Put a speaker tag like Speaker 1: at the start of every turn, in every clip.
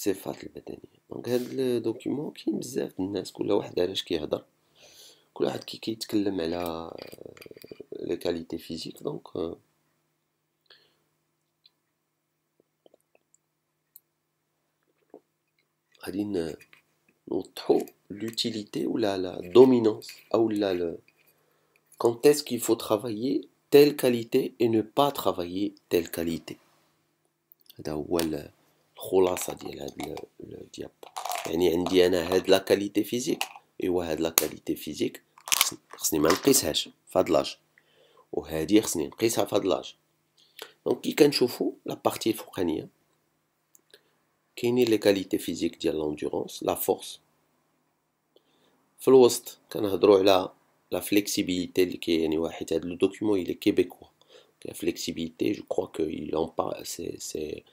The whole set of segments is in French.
Speaker 1: الصفات البدنية. دونك هاد الدوكيومون كاين بزاف د الناس كل واحد علاش كيهضر، كل واحد كي كيتكلم على لي كاليتي فيزيك. دونك غادي نوضحو l'utilité ou la dominance ou quand est-ce qu'il faut travailler telle qualité et ne pas travailler telle qualité. هذا هو الخلاصة ديال هاد الديابو. يعني عندي انا هاد لا كاليتي فيزيك، ايوا هاد لا كاليتي فيزيك خصني ما نقيسهاش فهاد لاج، وهادي خصني نقيسها فهاد لاج. دونك كي كنشوفو لا بارتي الفوقانية كاينين لي كاليتي فيزيك ديال لوندورونس، لا فورس. في الوسط كنهضروا على لا فليكسيبيليتي اللي يعني واحد هاد لو دوكيومون il est québécois. La flexibilité, je crois qu'il en parle, c'est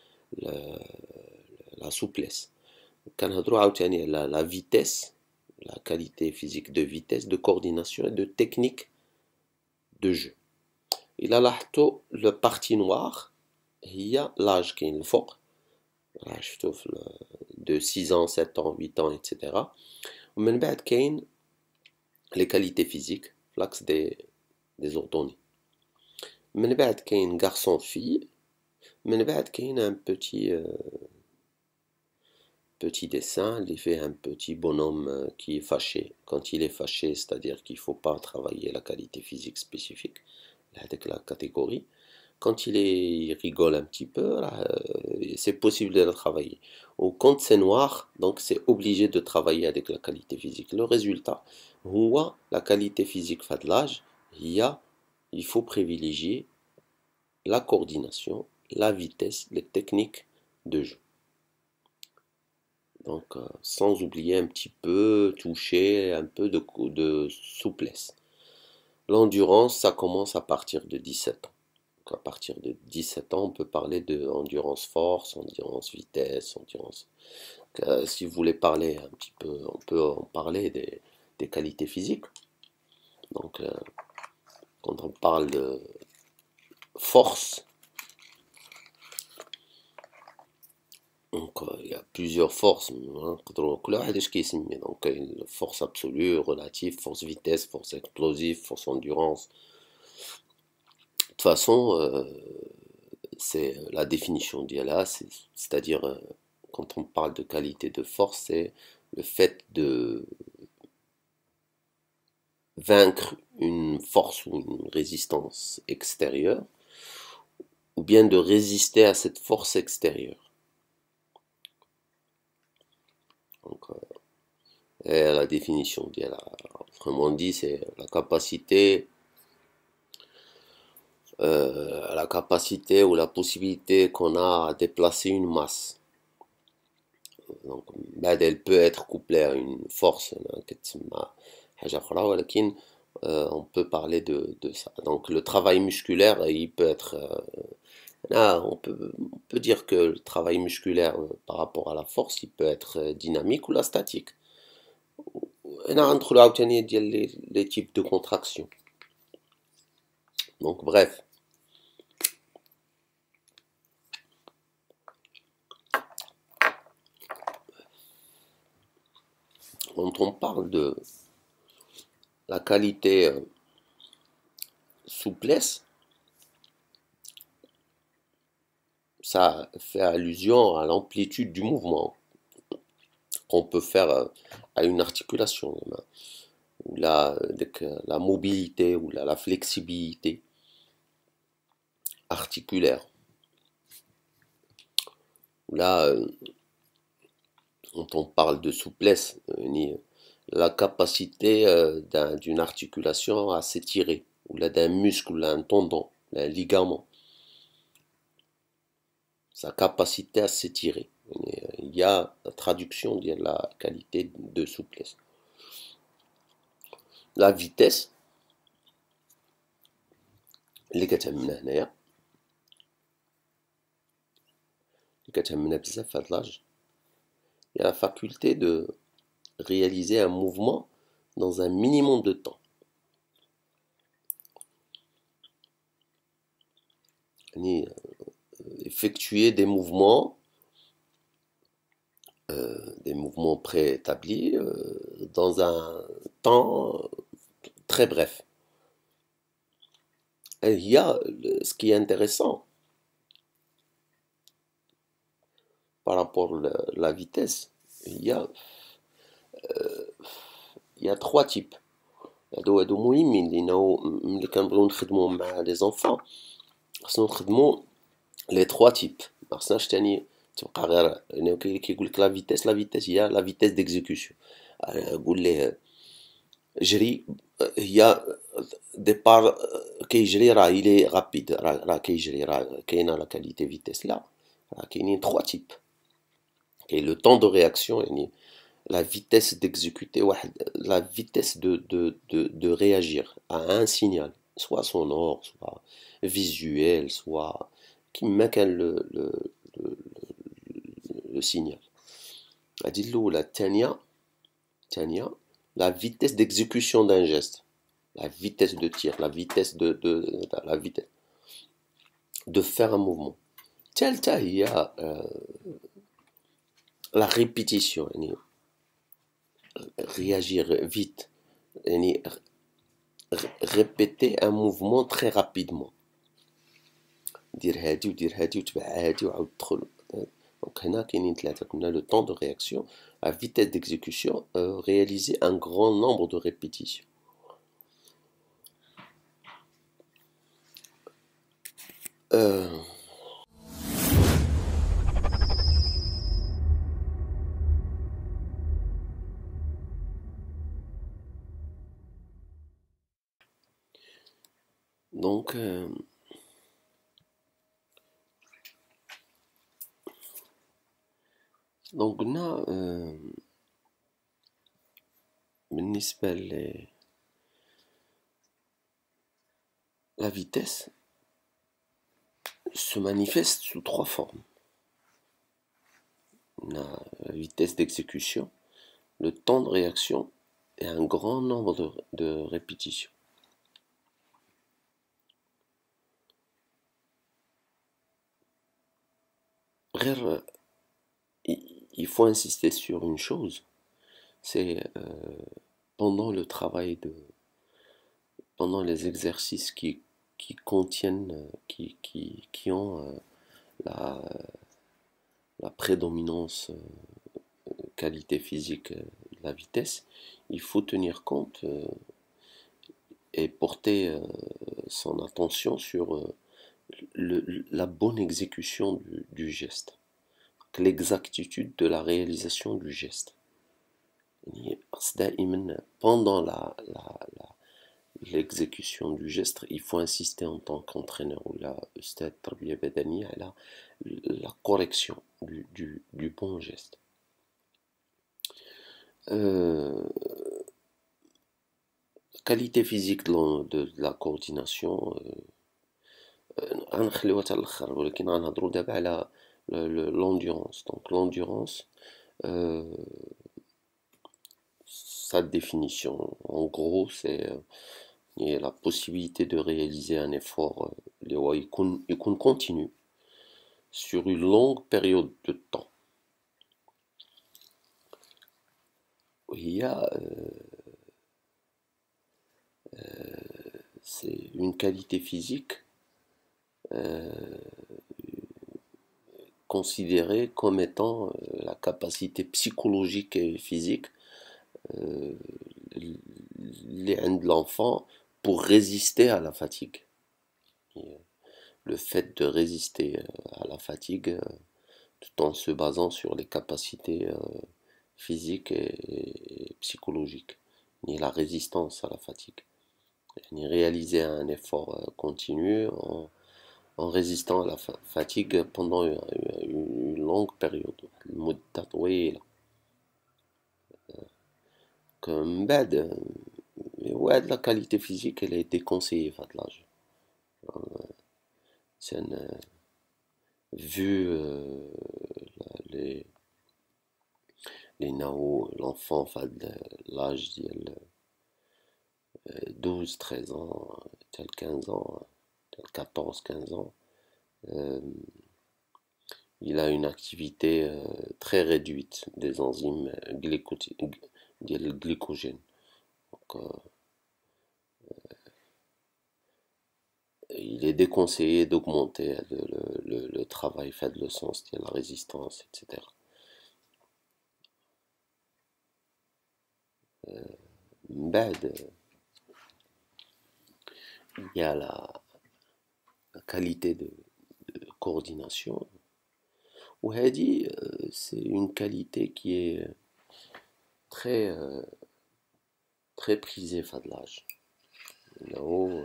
Speaker 1: la souplesse. كنهضروا عاوتاني على la vitesse, la qualité physique de vitesse, de coordination et de technique de jeu. إلا لاحظتوا le partie noire هي l'âge كاين الفوق، شفتوا de 6 ans, 7 ans, 8 ans, etc. ومن بعد كاين les qualités physiques, l'axe des ordonnées. من بعد كاين garçon fille. من بعد كاين un petit dessin اللي فيه un petit bonhomme qui est fâché. Quand il est fâché, c'est-à-dire qu'il faut pas travailler la qualité physique spécifique avec la catégorie. Quand il rigole un petit peu, c'est possible de la travailler. Ou quand c'est noir, donc c'est obligé de travailler avec la qualité physique. Le résultat, la qualité physique fait de l'âge, il faut privilégier la coordination, la vitesse, les techniques de jeu. Donc, sans oublier un petit peu, toucher un peu de souplesse. L'endurance, ça commence à partir de 17 ans. Donc, à partir de 17 ans, on peut parler de endurance force, endurance vitesse, endurance. Si vous voulez parler un petit peu, on peut en parler des qualités physiques. Donc, quand on parle de force, donc il y a plusieurs forces, donc force absolue, relative, force vitesse, force explosive, force endurance. De toute façon, c'est la définition d'IALA, c'est-à-dire quand on parle de qualité de force, c'est le fait de vaincre une force ou une résistance extérieure, ou bien de résister à cette force extérieure. Donc, la définition d'IALA, autrement dit, c'est la capacité ou la possibilité qu'on a à déplacer une masse. Donc, elle peut être couplée à une force, on peut parler de ça. Donc le travail musculaire, il peut être on peut dire que le travail musculaire par rapport à la force, il peut être dynamique ou la statique. Les types de contraction. Donc bref. Quand on parle de la qualité souplesse, ça fait allusion à l'amplitude du mouvement qu'on peut faire à une articulation, ou la mobilité ou la flexibilité articulaire. Là, quand on parle de souplesse, la capacité d'une articulation à s'étirer, ou là d'un muscle, ou là un tendon, un ligament, sa capacité à s'étirer. Il y a la traduction de la qualité de souplesse. La vitesse, اللي كتهمنا هنايا، اللي كتهمنا بزاف في هاد لاج، il y a la faculté de réaliser un mouvement dans un minimum de temps. Effectuer des mouvements des mouvements préétablis dans un temps très bref. Et il y a ce qui est intéressant par rapport à la vitesse, il y a trois types. هادو مهمين لأنه ملي كنبغيو نخدمو مع لي زونفون خصنا نخدمو لي تخوا تيب. ما خصناش تاني تبقى غير لأنه كاين اللي كيقولك لا فيتيس هي لا فيتيس ديكزيكسيون. قول ليه جري، هي ديبار كيجري راه إلي غابيد، راه كيجري، راه كاينة لا كاليتي فيتيس. لا، راه كاينين تخوا تيب. كاين لو طون دو رياكسيون، يعني la vitesse d'exécuter, la vitesse de réagir à un signal, soit sonore, soit visuel, soit qui met le signal. La Tania, la vitesse d'exécution d'un geste, la vitesse de tir, la vitesse la vitesse de faire un mouvement. Il y a la répétition. Réagir vite, répéter un mouvement très rapidement. دير هادي ودير هادي وتبع هادي وعاود تدخل. دونك هنا كاينين ثلاثة. قلنا le temps de réaction, la vitesse d'exécution, réaliser un grand nombre de répétitions. Donc قلنا بالنسبة la vitesse se manifeste sous trois formes. La vitesse d'exécution, le temps de réaction et un grand nombre de répétitions. Il faut insister sur une chose, c'est pendant le travail pendant les exercices qui contiennent, qui ont la prédominance qualité physique de la vitesse, il faut tenir compte et porter son attention sur la bonne exécution du geste, l'exactitude de la réalisation du geste. Pendant l'exécution du geste, il faut insister en tant qu'entraîneur ou la correction du bon geste. Qualité physique de la coordination, غنخليوها حتى الاخر، ولكن غنهضروا دابا على l'endurance. Donc l'endurance, sa définition, en gros, c'est la possibilité de réaliser un effort continu sur une longue période de temps. Il y a c'est une qualité physique considérée comme étant la capacité psychologique et physique de l'enfant pour résister à la fatigue. Le fait de résister à la fatigue tout en se basant sur les capacités physiques et psychologiques, ni la résistance à la fatigue, ni réaliser un effort continu en résistant à la fatigue pendant une longue période, مدة طويلة. Comme bad, ouais, la qualité physique elle est déconseillée à l'âge. C'est vu les nao, l'enfant de l'âge de 12-13 ans, tel 15 ans, tel 14-15 ans, il a une activité très réduite des enzymes glycogènes. Donc, il est déconseillé d'augmenter le travail fait de le sens, la résistance, etc. بعد il y a la qualité de coordination. وهذه c'est une qualité qui est très très prisée في هذا l'âge. إنه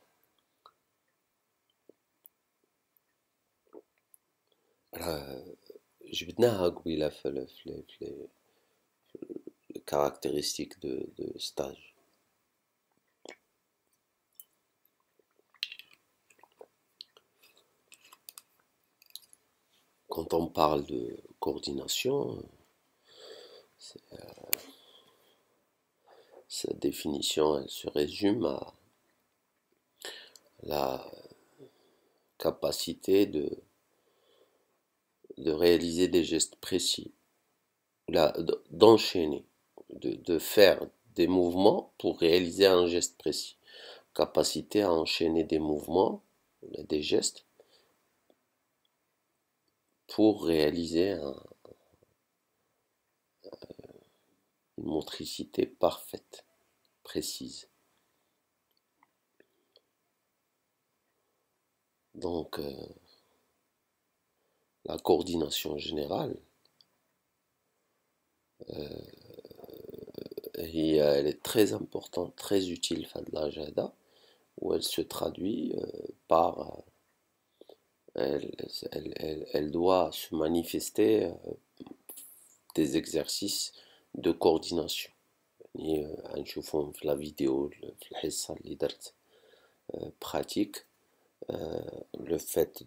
Speaker 1: جبدناها قبيلة في les caractéristiques de stage. Quand on parle de coordination, sa définition, elle se résume à la capacité de réaliser des gestes précis, d'enchaîner, de faire des mouvements pour réaliser un geste précis. Capacité à enchaîner des mouvements, des gestes, pour réaliser une motricité parfaite, précise. Donc, la coordination générale, elle est très importante, très utile à l'agenda, où elle se traduit par, elle doit se manifester des exercices de coordination. يعني هنشوفهم في la vidéo في الحصة اللي درت pratique, le fait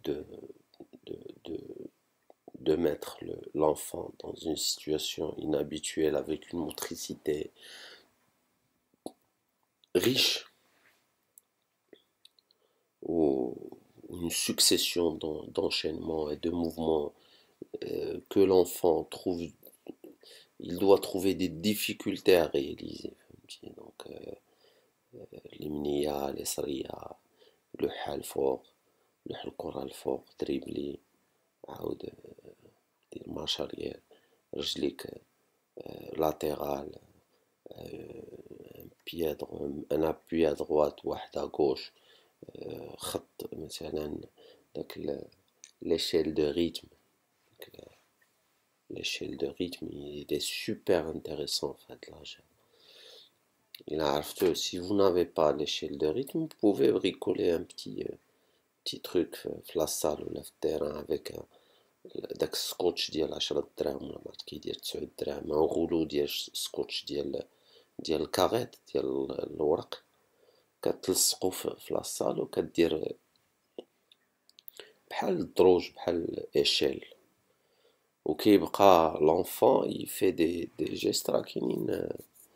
Speaker 1: de mettre l'enfant dans une situation inhabituelle avec une motricité riche ou une succession d'enchaînements et de mouvements que l'enfant trouve, il doit trouver des difficultés à réaliser. Donc, l'imnia, l'esria, le hal fort, le hal choral fort, dribbler, عاود دير مارش arrière, رجليك latéral, un appui à droite واحد à gauche, خط مثلا داك l'échelle de rythme. L'échelle de rythme, il est super intéressant en fait là. Il arrive, si vous n'avez pas l'échelle de rythme, vous pouvez bricoler un petit truc في la salle ou le terrain avec داك السكوتش ديال 10 دراهم ولا ما عرفت كيدير 9 دراهم، ان غولو ديال السكوتش ديال الكاغيط ديال الورق، كتلصقو في لاصال وكدير بحال الدروج بحال ايشيل، وكيبقى لونفون يفي دي جيست راه كاينين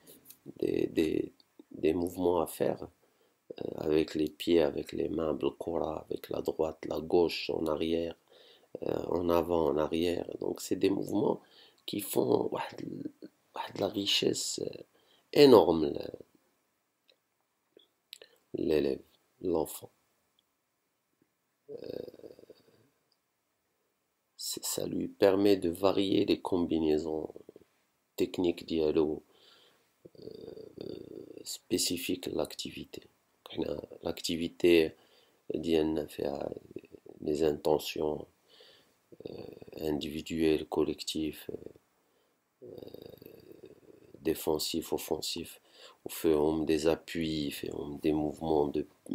Speaker 1: des mouvements à faire avec les pieds, avec les mains, بالكرة, avec la droite, la gauche, en arrière, en avant, en arrière. Donc c'est des mouvements qui font de la richesse énorme l'élève, l'enfant. Ça lui permet de varier les combinaisons techniques dialogue spécifiques à l'activité. L'activité ديالنا فيها les intentions individuelles, collectives, défensifs, offensifs, on fait des appuis, fait des mouvements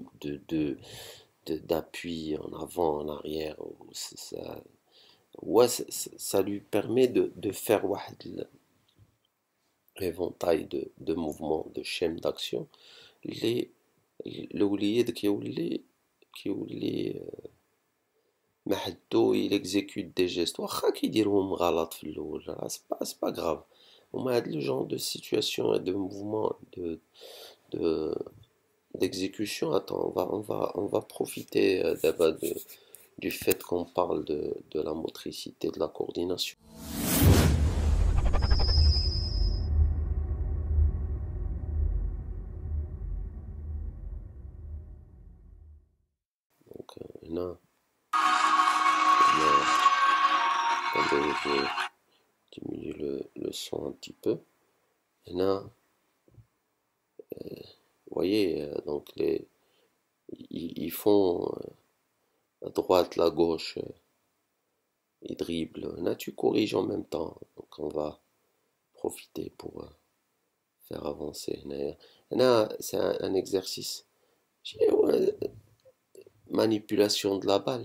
Speaker 1: d'appui en avant, en arrière. Ça, ouais, ça lui permet de faire واحد éventail de mouvements, de schèmes d'action. الوليد كيولي محدو il exécute des gestes واخا كيديرهم غلط في الاول راه c'est pas grave. هما هاد لو genre de situation et de mouvement de d'exécution. Attends, on va profiter d'abord du fait qu'on parle de la motricité, de la coordination. Donc, là, attendez, je vais diminuer le son un petit peu. Et là, vous voyez, donc ils font à droite, la gauche, ils dribblent. Là, tu corriges en même temps. Donc, on va profiter pour faire avancer. Là, c'est un exercice. Ouais, manipulation de la balle.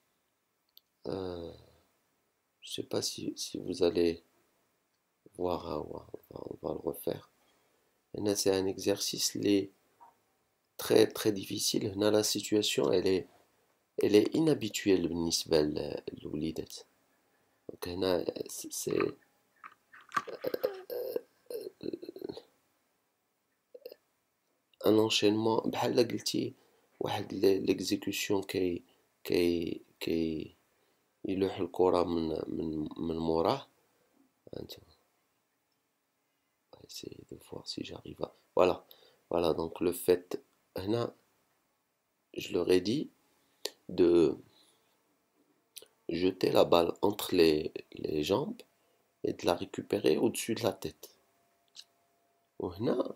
Speaker 1: Je sais pas si vous allez voir, hein, on va le refaire. Là, c'est un exercice très très difficile. Là, la situation, elle est inhabituelle بالنسبة للوليدات. Donc هنا c'est un enchaînement بحال قلتي واحد l'exécution كي يلوح الكرة من موراه. On va essayer de voir si j'arrive à... Voilà, donc le fait, هنا, je leur ai dit de jeter la balle entre les jambes et de la récupérer au-dessus de la tête. وهنا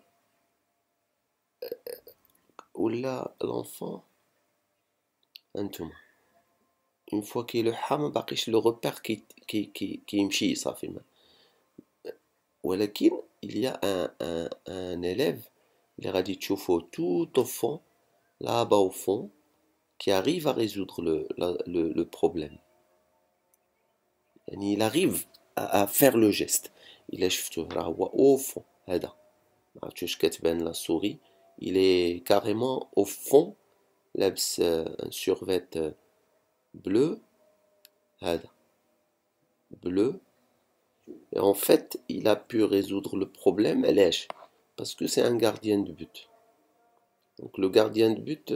Speaker 1: ولا l'enfant انتم une fois qu'il يلوحها ما باقيش le repère qui يمشي صافي ما. ولكن il y a un élève اللي غادي تشوفه tout au fond là-bas au fond qui arrive à résoudre le problème. يعني il arrive à faire le geste. إلا شفتوه راه هو au fond هذا ما عرفتش كتبان la souris. Il est carrément au fond لابس un survêt bleu هذا bleu. Et en fait, il a pu résoudre le problème علاش parce que c'est un gardien de but. Donc le gardien de but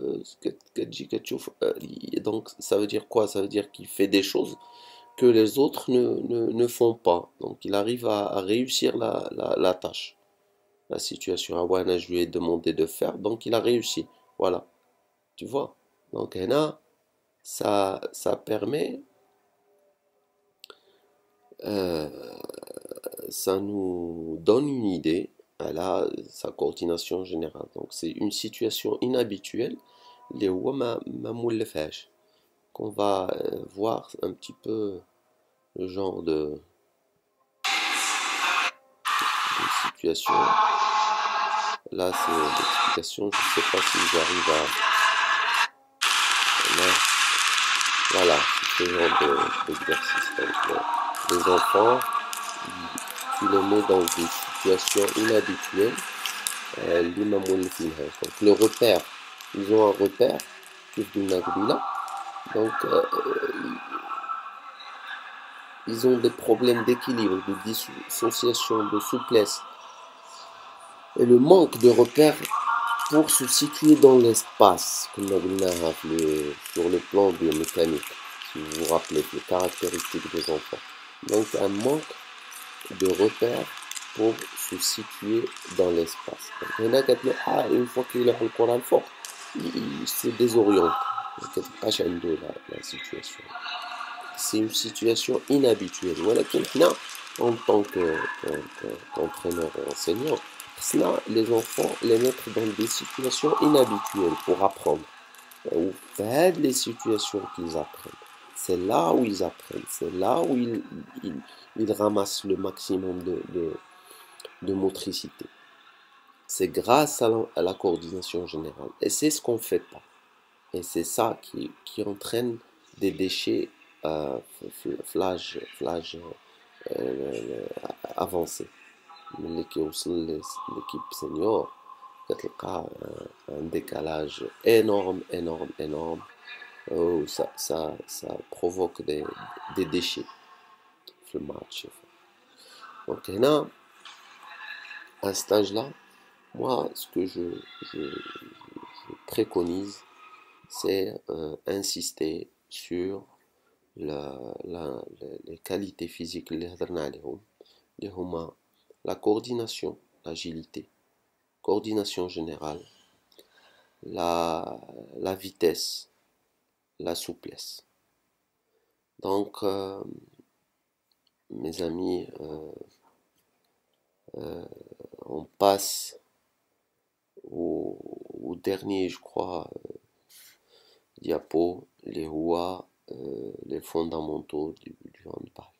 Speaker 1: donc ça veut dire quoi? Ça veut dire qu'il fait des choses que les autres ne font pas. Donc il arrive à réussir la tâche, la situation. Awana, je lui ai demandé de faire, donc il a réussi. Voilà, tu vois. Donc là, ça permet, ça nous donne une idée à sa coordination générale. Donc c'est une situation inhabituelle, les qu'on va voir un petit peu le genre de situation. Là, c'est l'explication. Je ne sais pas si j'arrive à... Là, voilà, c'est ce genre d'exercice. Donc, les enfants, tu les mets dans des situations inhabituelles. Donc, le repère, ils ont un repère. Donc, ils ont des problèmes d'équilibre, de dissociation, de souplesse. Et le manque de repères pour se situer dans l'espace, comme on a rappelé sur le plan biomécanique, si vous vous rappelez les caractéristiques des enfants. Donc un manque de repères pour se situer dans l'espace. Une fois qu'il a le Coran fort, il se désoriente. La situation. C'est une situation inhabituelle. Voilà, en tant qu'entraîneur et enseignant, cela, les enfants les mettre dans des situations inhabituelles pour apprendre. Ou faire les situations qu'ils apprennent. C'est là où ils apprennent. C'est là où ils ramassent le maximum de motricité. C'est grâce à la coordination générale. Et c'est ce qu'on ne fait pas. Et c'est ça qui entraîne des déchets flash avancés. اللي كيوصل l'équipe senior كتلقى un décalage énorme où ça provoque des déchets في match. Donc là, à ce stage-là, moi ce que je préconise, c'est insister sur les qualités physiques اللي هضرنا عليهم اللي هما la coordination, l'agilité, coordination générale, la vitesse, la souplesse. Donc, mes amis, on passe au dernier, je crois, diapo, les fondamentaux du handball.